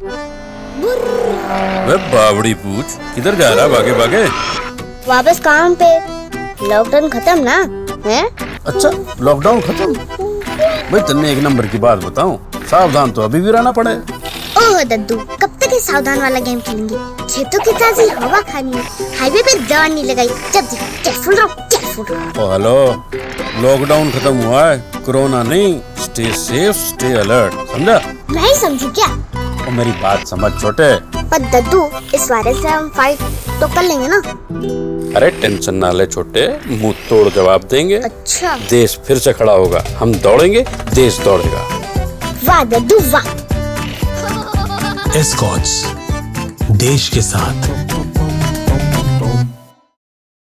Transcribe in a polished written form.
वे बावड़ी पूछ, किधर जा रहा भागे भागे? वापस काम पे। लॉकडाउन खत्म ना है? अच्छा लॉकडाउन खत्म? भाई तन्ने एक नंबर की बात बताऊं, सावधान तो अभी भी रहना पड़े। ओह दद्दू, कब तक ये सावधान वाला गेम खेलेंगे? खेतों की ताजी हवा खानी है, हाईवे पे दौड़ नहीं लगाई। जल्दी केयरफुल रहो, केयरफुल रहो। ओ हेलो, लॉकडाउन खत्म हुआ है, कोरोना नहीं। स्टे सेफ, स्टे अलर्ट, समझा? मैं ही समझू क्या? और मेरी बात समझ छोटे। पर दद्दू, इस वायरस से हम फाइट तो कर लेंगे ना? अरे टेंशन ना ले छोटे, मुंह तोड़ जवाब देंगे। अच्छा। देश फिर से खड़ा होगा, हम दौड़ेंगे, देश दौड़ेगा। वाह दद्दू वाह। एस्कॉर्ट्स, देश के साथ।